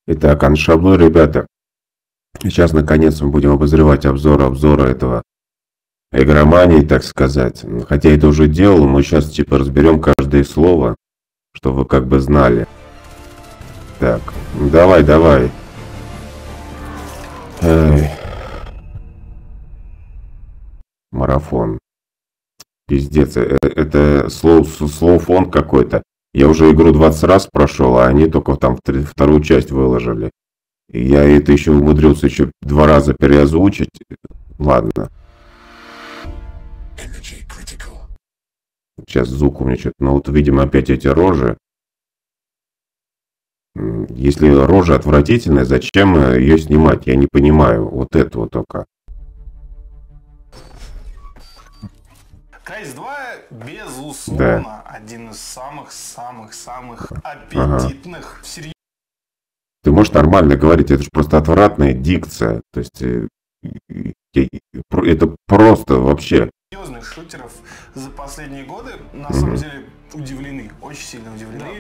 Итак, аншабло, ребята. Сейчас, наконец, мы будем обозревать обзора этого игромании, так сказать. Хотя это уже делал, мы сейчас типа разберем каждое слово, чтобы вы как бы знали. Так, давай. Эй. Марафон. Пиздец, это фонд какой-то. Я уже игру 20 раз прошел, а они только там вторую часть выложили. И я это еще умудрился еще 2 раза переозвучить. Ладно. Сейчас звук у меня что-то. Ну вот, видимо, опять эти рожи. Если рожа отвратительная, зачем ее снимать? Я не понимаю. Вот этого только. Crysis 2, безусловно, один из самых аппетитных. Серьезно. Ты можешь нормально говорить, это же просто отвратная дикция. То есть это просто вообще. Серьезных шутеров за последние годы на самом деле удивлены, очень сильно удивлены.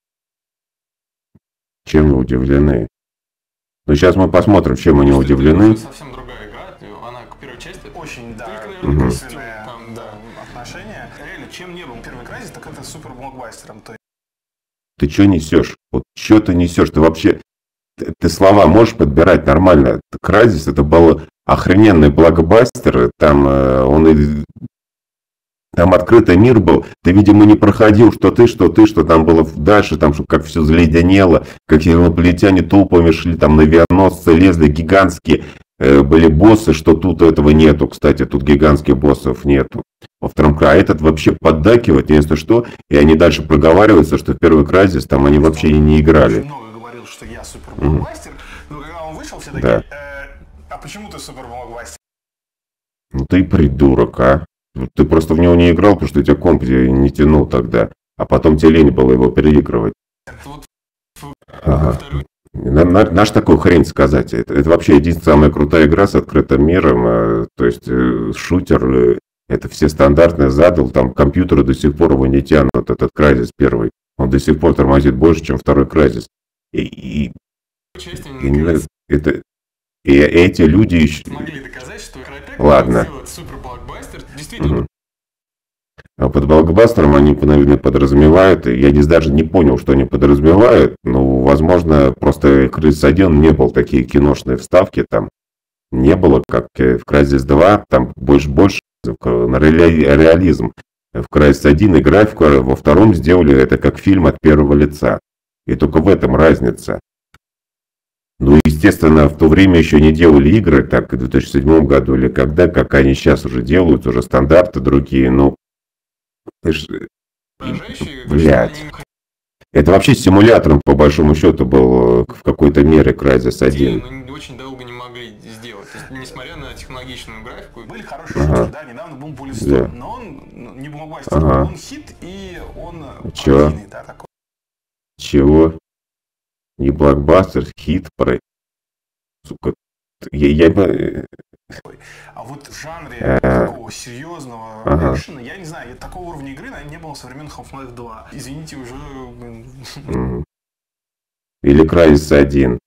Чем мы удивлены? Ну сейчас мы посмотрим, чем они удивлены. Совсем другая игра, она к первой части очень, да, косвенное отношение. Реально, чем не был первый Crysis, так это супер блокбастером. Ты что несешь? Вот что ты несешь? Ты вообще... Ты слова можешь подбирать нормально? Crysis это был охрененный блокбастер. Там там открытый мир был. Ты, видимо, не проходил, что там было дальше, там, что как все заледенело, как инопланетяне толпами шли, там на авианосцы лезли, гигантские были боссы, что тут этого нету. Кстати, тут гигантских боссов нету. Во втором Crysis этот вообще поддакивает, если что, и они дальше проговариваются, что в первый Crysis там они вообще не играли. Много говорил, что я супер блокбастер, но когда он вышел, все такие, а почему ты супер блокбастер? Ну ты придурок, а. Ты просто в него не играл, потому что у тебя комп не тянул тогда. А потом тебе лень было его переигрывать. Ага. Наш такую хрень сказать. Это вообще единственная самая крутая игра с открытым миром. То есть шутер, это все стандартные задал. Там компьютеры до сих пор его не тянут. Этот Crysis первый. Он до сих пор тормозит больше, чем второй Crysis. И эти люди еще... Смогли доказать, что Crytek Ладно. сделать супер блокбастер. Действительно. А под блокбастером они, наверное, подразумевают, я даже не понял, что они подразумевают, но, возможно, просто Crysis 1 не был такие киношные вставки, там не было, как в Crysis 2, там больше на реализм. В Crysis 1 и графику, а во втором сделали это как фильм от первого лица. И только в этом разница. Ну, естественно, в то время еще не делали игры, так, в 2007 году или когда, как они сейчас уже делают, уже стандарты другие, ну, блядь. Это вообще симулятором, по большому счету, был в какой-то мере Crysis 1. Но очень долго не могли сделать. То есть, несмотря на технологичную графику. Были хорошие шутеры, да, недавно был Bulletstorm, но он не блокбастер, он хит и он Чего? да, такой. Чего? Не блокбастер, хит, сука. А вот в жанре такого серьезного экшена, я не знаю, такого уровня игры, наверное, не было со времен Half-Life 2. Извините, уже... Или Crysis 1.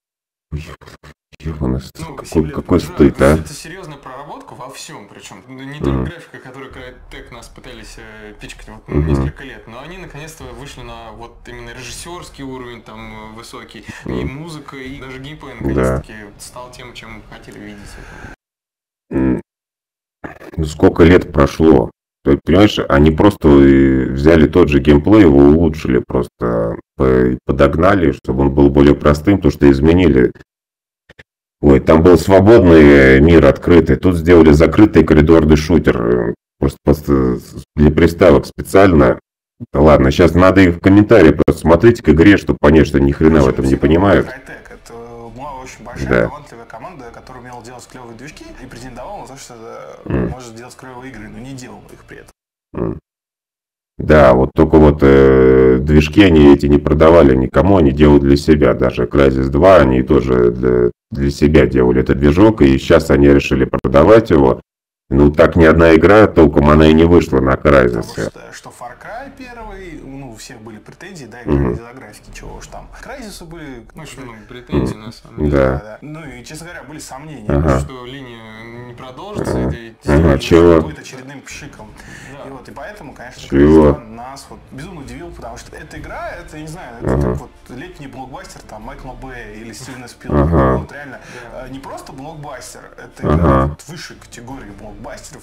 Какой стыд, а? Это серьезная проработка во всем, причем не только графика, которую Crytek нас пытались пичкать вот, несколько лет, но они наконец-то вышли на вот именно режиссерский уровень там высокий, и музыка, и даже геймплей наконец-таки стал тем, чем хотели видеть. Ну, сколько лет прошло? Ты понимаешь, они просто взяли тот же геймплей, его улучшили, просто подогнали, чтобы он был более простым, потому что изменили. Ой, там был свободный мир открытый, тут сделали закрытый коридорный шутер, просто для приставок специально. Да ладно, сейчас надо их в комментарии просто смотреть к игре, чтобы понять, что ни хрена в этом не понимают. Crytek — это была очень большая, талантливая команда, которая умела делать клевые движки и претендовала на то, что может делать клевые игры, но не делала их при этом. Да, вот только вот движки они эти не продавали никому, они делают для себя. Даже Crysis 2 они тоже для себя делали этот движок, и сейчас они решили продавать его. Ну, так ни одна игра толком она и не вышла на Crysis. Потому что Far Cry 1, ну, у всех были претензии, да, и к графике, чего уж там. К Crysis были... Очень много претензий, на самом деле. Да. Ну и, честно говоря, были сомнения, что линия не продолжится, и чего? будет очередным пшиком. И поэтому, конечно, чего? Нас безумно удивил, потому что эта игра, это, не знаю, это как вот летний блокбастер там Майкла Бэя или Стивена Спилберга. Вот реально, не просто блокбастер, это игра вот высшей категории блокбастеров,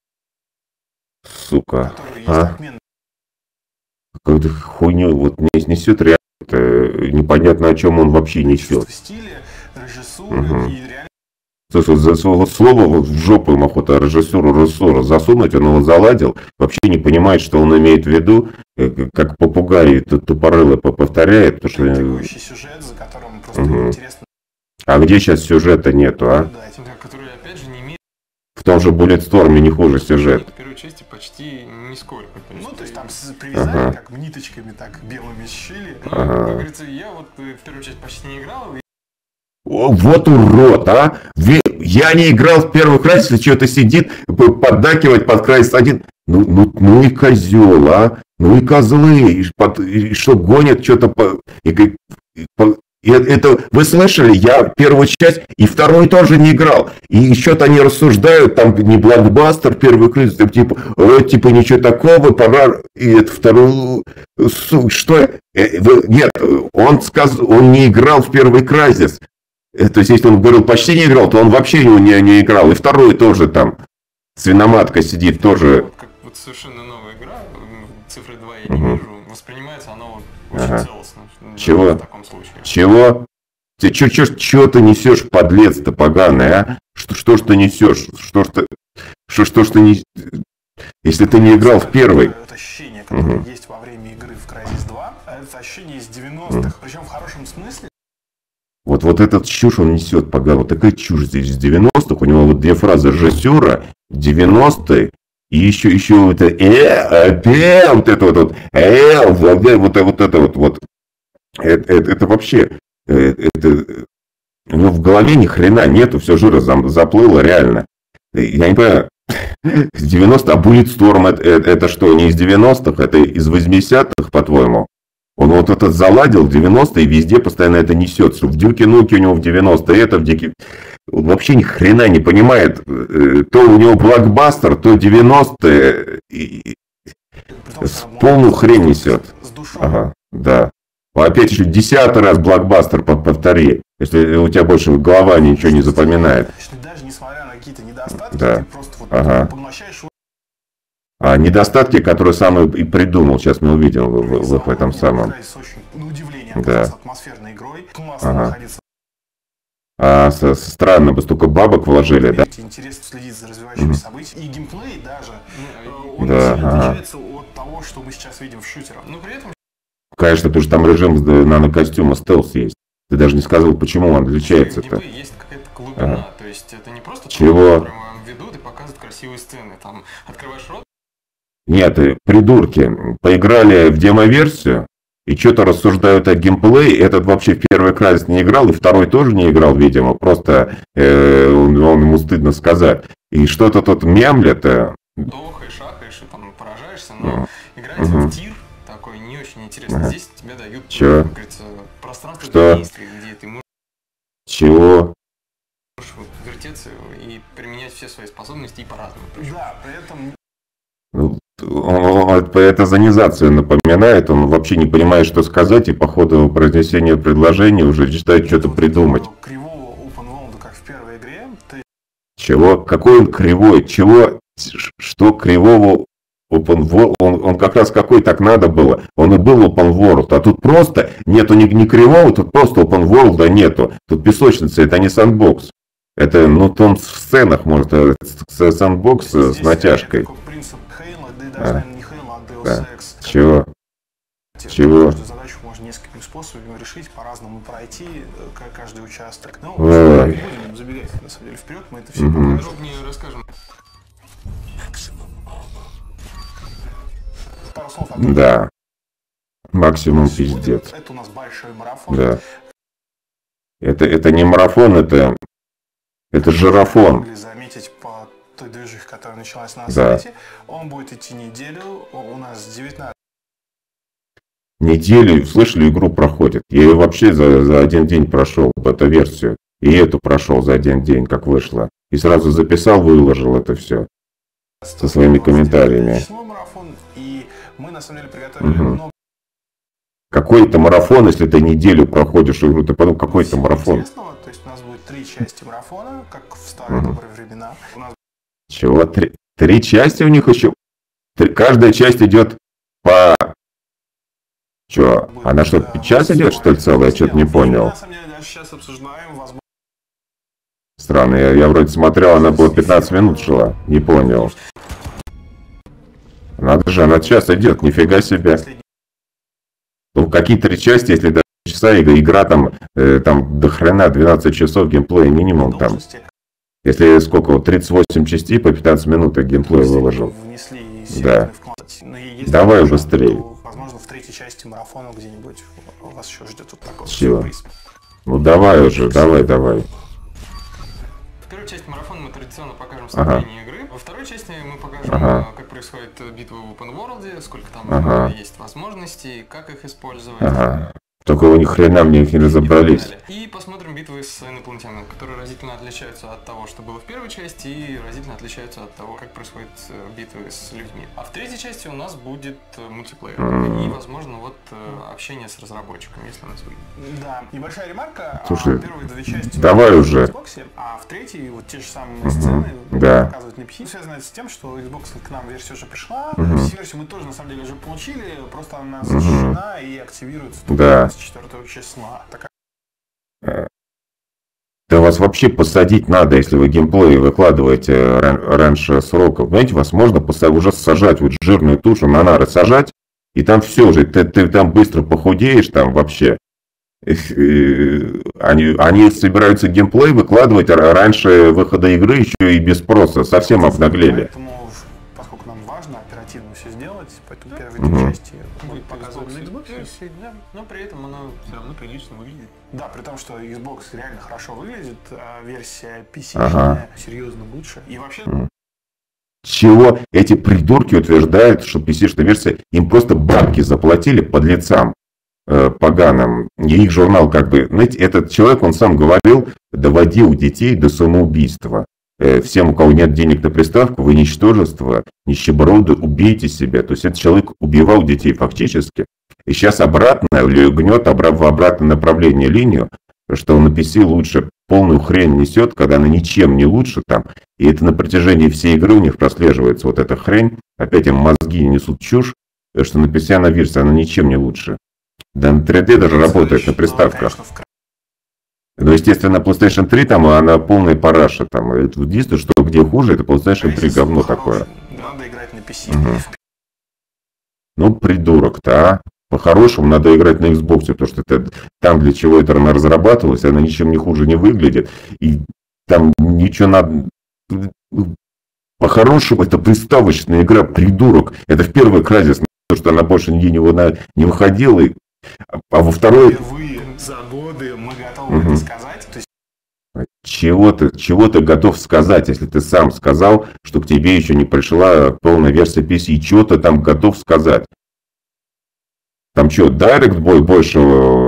сука. которые есть отменные. Какую-то хуйню вот несет реально, непонятно, о чем он вообще несет. В стиле, режиссуры и реально. Слушай, за своего слова вот в жопу им охота режиссера засунуть, он его заладил, вообще не понимает, что он имеет в виду, как попугай тупорыло повторяет. Интригующий сюжет, за которым просто интересно. А где сейчас сюжета нету, а? Да, который, опять же, не имеет... В том же Bulletstorm не хуже сюжет. В первой части почти нисколько. Ну, то есть там привязали, как ниточками, так белыми сшили. Ну, как говорится, я вот в первую часть почти не играл. Вот урод, а! Я не играл в первый Crysis, и что-то сидит, поддакивать под Crysis 1. Ну и козел, а! Ну и козлы, и что гонят что-то это вы слышали, я первую часть и вторую тоже не играл. И еще-то они рассуждают, там не блокбастер, первый Crysis, типа ничего такого, пора, и это вторую, что? Нет, он не играл в первый Crysis. То есть, если он говорил, почти не играл, то он вообще не играл. И второй тоже там, свиноматка сидит, тоже. Как вот совершенно новая игра, цифры 2 я не вижу, воспринимается оно очень целостно. Чего? В таком случае. Чего? Ты чё ты несешь, подлец-то поганый, а? Что ж ты несешь? Что ж ты не... Если ты не играл в первый. Это ощущение, которое есть во время игры в Crysis 2, это ощущение из 90-х, причем в хорошем смысле. Вот этот чушь он несет, поганый. Вот такая чушь здесь из 90-х. У него вот две фразы режиссера, 90-е, и еще это вот это вот. Это вообще, у него в голове ни хрена нету, все жира заплыло реально. Я не понимаю, 90, а Bulletstorm это что, не из 90-х, это из 80-х, по-твоему? Он вот этот заладил в 90-е, и везде постоянно это несется. В Дюке Нуке у него в 90-е, это в Дике... Он вообще ни хрена не понимает. То у него блокбастер, то 90-е. С полную хрень несет. Ага, да. Опять еще 10-й раз блокбастер повтори, если у тебя больше голова ничего не запоминает. Даже несмотря на какие-то недостатки, да. Ты просто вот поглощаешь... А недостатки, которые сам и придумал, сейчас мы увидим в этом самом. На удивление, да. Атмосферной игрой. Классно находиться. Странно, бы столько бабок вложили, да? Интересно следить за развивающимися событиями. И геймплей даже, он сильно отличается от того, что мы сейчас видим в шутерах. Но при этом... Конечно, потому что там режим нанокостюма стелс есть. Ты даже не сказал, почему он отличается-то. Есть какая-то глубина, то есть это не просто... Чего? Прямо ведут и показывают красивые сцены. Там открываешь рот. Нет, придурки, поиграли в демо-версию и что-то рассуждают о геймплее. Этот вообще в первый Crysis не играл, и второй тоже не играл, видимо. Просто он ему стыдно сказать. И что-то тут мямлят. Тохаешь, ахаешь и там поражаешься, но играть в тир такой не очень интересно. Здесь тебе дают, как говорится, пространство для действий, где ты можешь... Чего? Вертеться и применять все свои способности и по-разному. Да, при этом... Это занизацию напоминает, он вообще не понимает, что сказать, и по ходу произнесения предложения уже начинает что-то придумать. Кривого open world, как в первой игре, ты... Чего? Какой он кривой? Чего? Что кривого open world? Он как раз какой так надо было. Он и был open world, а тут просто нету ни кривого, тут просто open world нету. Тут песочница, это не sandbox. Это, там в сценах, может, сэндбокс с натяжкой. Принцип Хейла, да и даже не Хейла, а Deus Ex. Чего? Чего? Задачу можно несколькими способами решить, по-разному пройти каждый участок. Ну, Ой. не будем забегать, на самом деле, вперед, мы это все покажем. Подробнее расскажем. Пару слов о Да. Максимум пиздец. Это у нас большой марафон. Да. Это не марафон, это жирафон. Могли заметить по той движухе, которая началась на сайте. Он будет идти неделю. У нас 19 неделю, слышали, игру проходит. Я ее вообще за один день прошел, бета-версию. И эту прошел за один день, как вышло. И сразу записал, выложил это все. Со своими комментариями. И мы, на самом деле, приготовили много. Какой это марафон, если ты неделю проходишь игру? Ты подумал, какой это марафон? То есть у нас будет 3 части марафона, как в старые добрые времена. У нас... Чего? 3 части у них еще? Каждая часть идет по... Че? Она что, 5 час идет, что ли, целая? Я что-то не понял. На самом деле, даже сейчас обсуждаем, возможно... Странно, я вроде смотрел, она была 15 минут шла. Не понял. Надо же, она час идет, нифига себе. Ну, какие 3 части, если до часа игра там до хрена 12 часов геймплея минимум там. Если сколько, вот 38 частей по 15 минут я геймплей выложил. Да. Давай быстрее. Возможно, в 3-й части марафона где-нибудь вас еще ждет вот такой сюрприз. Ну давай уже, давай. В первой части марафона мы традиционно покажем состояние игры. Во второй части мы покажем, как происходит битва в Open World, сколько там есть возможностей, как их использовать. Только у них хрена мне их не разобрались. И посмотрим битвы с инопланетянами, которые разительно отличаются от того, что было в первой части, и разительно отличаются от того, как происходят битвы с людьми. А в 3-й части у нас будет мультиплеер. И, возможно, вот общение с разработчиками, если у нас выйдет. Да, небольшая ремарка. Слушай, первые 2 части давай уже. Xbox, а в 3-й вот те же самые сцены показывают на PC. Связано с тем, что Xbox к нам версия уже пришла. PC-версию мы тоже, на самом деле, уже получили, просто она защищена и активируется только 4 числа. Да вас вообще посадить надо, если вы геймплей выкладываете раньше срока. Понимаете, вас можно уже сажать, вот жирную тушу на нары сажать, и там все уже, ты там быстро похудеешь, там вообще. Они собираются геймплей выкладывать раньше выхода игры еще и без спроса. Совсем обнаглели. Поскольку нам важно оперативно все сделать, поэтому первые 2 части будет показывать на Xbox версии, да, но при этом она все равно прилично выглядит. Да, при том, что Xbox реально хорошо выглядит, а версия PC серьезно лучше. И вообще... Чего эти придурки утверждают, что PC-шная версия, им просто бабки заплатили подлецам поганым. И их журнал как бы... Знаете, этот человек, он сам говорил, доводил детей до самоубийства. Всем, у кого нет денег на приставку, вы ничтожество, нищеброды, убейте себя. То есть этот человек убивал детей фактически. И сейчас обратно гнет в обратное направление линию, что на PC лучше полную хрень несет, когда она ничем не лучше там. И это на протяжении всей игры у них прослеживается вот эта хрень. Опять им мозги несут чушь, что на PC она версия, она ничем не лучше. Да на 3D даже работает на приставках. Ну, естественно, PlayStation 3 там она полная параша. Там. Единственное, что где хуже, это PlayStation 3 говно такое. Надо играть на PC. Ну, придурок-то, а. По-хорошему надо играть на Xbox, потому что это, там, для чего это она разрабатывалась, она ничем не хуже не выглядит. И там ничего надо... По-хорошему, это приставочная игра, придурок. Это в первый Crysis, потому что она больше нигде не выходила. А во второй... Впервые за годы мы готовы это сказать. То есть... Чего ты готов сказать, если ты сам сказал, что к тебе еще не пришла полная версия PC? И чего ты там готов сказать? Там что, Direct больше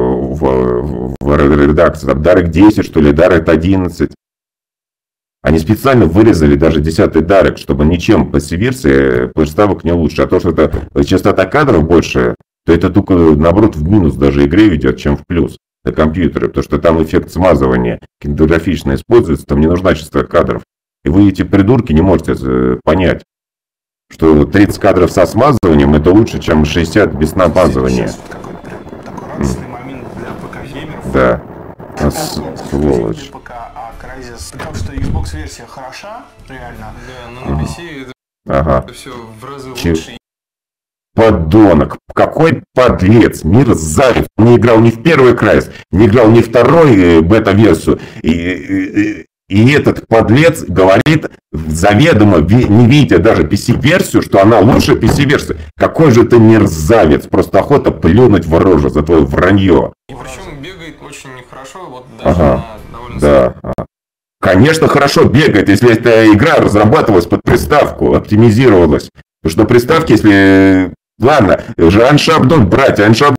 в редакции? Там Direct 10, что ли, Direct 11? Они специально вырезали даже 10-й Direct, чтобы ничем PC-версии приставок не лучше. А то, что это частота кадров больше, то это только, наоборот, в минус даже игре ведет, чем в плюс на компьютере. Потому что там эффект смазывания кинематографично используется, там не нужна частота кадров. И вы, эти придурки, не можете понять, что 30 кадров со смазыванием это лучше, чем 60 без смазывания. Такой радостный момент для ПК-геймеров. Да. Сволочь. Потому что Xbox-версия хороша, реально. Да, но на PC это все в разы лучше. Подонок, какой подлец, мерзавец. Не играл ни в первый Crysis, не играл ни второй бета-версию. И этот подлец говорит, заведомо, не видя даже PC-версию, что она лучше PC-версии. Какой же ты мерзавец, просто охота плюнуть в рожу за твое вранье. И причем бегает очень нехорошо, вот даже на довольно... Да. Конечно, хорошо бегает, если эта игра разрабатывалась под приставку, оптимизировалась. Потому что на приставке, если... Ладно, же Uncharted брать, Uncharted